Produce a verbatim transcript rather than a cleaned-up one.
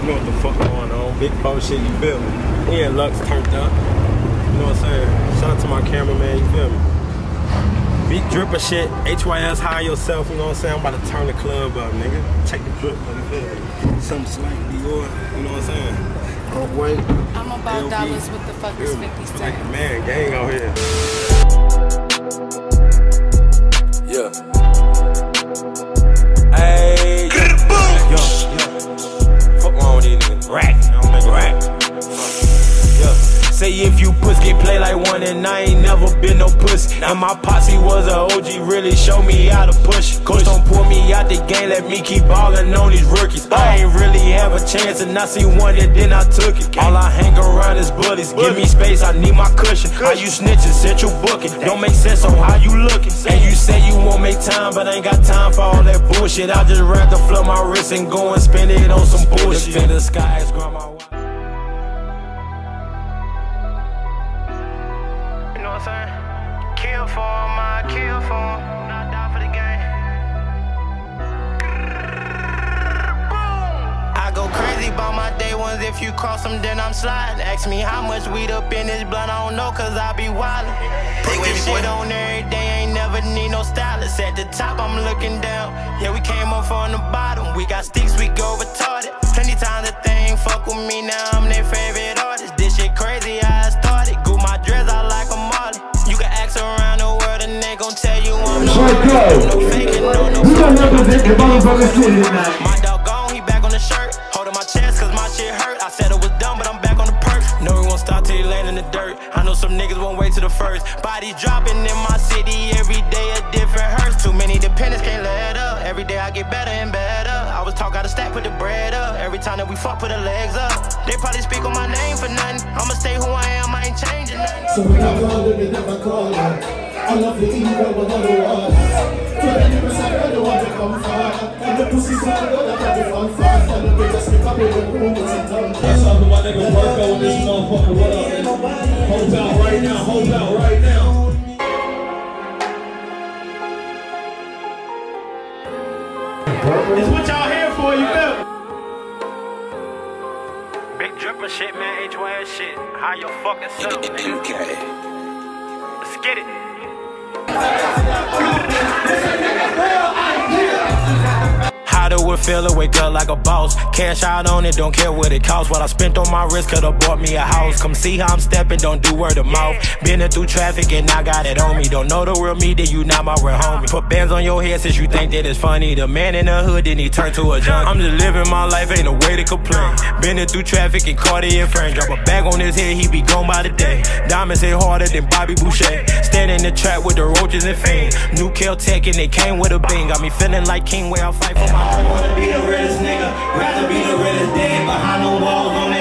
know what the fuck going on. Big four shit, you feel me? Yeah, Lux turned up. You know what I'm saying? Shout out to my cameraman, you feel me? Big dripper shit, H Y S, hire yourself, you know what I'm saying? I'm about to turn the club up, nigga. Check the drip, you feel me? Something slight Dior, you know what I'm saying? Oh, wait. I'm about dollars, what the fuck is fifty cents? Like the man gang out here. Yeah. Hey, get it, boom! Yo, yo. Fuck wrong with these niggas. Rack. Don't make a rack. Yeah. Say if you puss get played like one and I ain't never been no puss. And my posse was a O G, really show me how to push. Coach don't pull me out the game, let me keep ballin' on these rookies. I ain't really have a chance and I see one and then I took it. All I hang around is bullies, give me space, I need my cushion. How you snitching, central booking, don't make sense on how you looking. And you say you won't make time, but I ain't got time for all that bullshit. I just rather flood my wrist and go and spend it on some bullshit. Look to the skies, grandma. You know what I'm saying? Kill for him, I kill for him. Not die for the game. I go crazy about my day ones. If you cross them, then I'm sliding. Ask me how much weed up in this blunt, I don't know, cause I be wildin'. Put this shit on every day, ain't never need no stylist. At the top, I'm looking down. Yeah, we came up from the bottom. We got sticks, we go retarded. Plenty times that they ain't fuck with me, now I'm their favorite artist. This shit crazy, how I started. Go my dress, I like a Marley. You can ask around the world and they gon' tell you I'm no faking, no, no faking. My dog gone, he back on the shirt. Holding my chest cause my shit hurt. I said it was dumb, but I'm back on the perk. No, we won't stop till you land in the dirt. I know some niggas won't wait till the first. Bodies dropping in my city, every day a different hearse. Too many dependents, can't let up. Every day I get better and better. I was talk out of stack, put the bread up. Every time that we fuck, put the legs up. They probably speak on my name for nothing. I'ma stay who I am, I ain't changing nothing. So when I call them, they never call them. I love the ego, but not the one. twenty percent of the one that come far. And the pussy's all the other that be fun fast. And the biggest pick up in the room is a ton. That's all about they gon' work out with this motherfucker. What up, man? Hold out right now, hold out right now. It's what y'all here for, you feel? Big dripper shit, man, H Y S shit. How your fucking self, nigga? Let's get it. How do it feel to wake up like a boss? Cash out on it, don't care what it costs. What I spent on my wrist could've bought me a house. Come see how I'm stepping, don't do word of mouth. Been through traffic and I got it on me. Don't know the real me, then you not my real homie. Put bands on your head since you think that it's funny. The man in the hood, then he turned to a junkie. I'm just living my life, ain't no way to complain. Been through traffic and Cartier frame. Drop a bag on his head, he be gone by the day. Diamonds hit harder than Bobby Boucher. Stand in the trap with the roaches and fiends. New Kel-Tec and they came with a bang. Got me feeling like King where I fight for my I wanna be the realest nigga, rather be the realest dead behind the walls on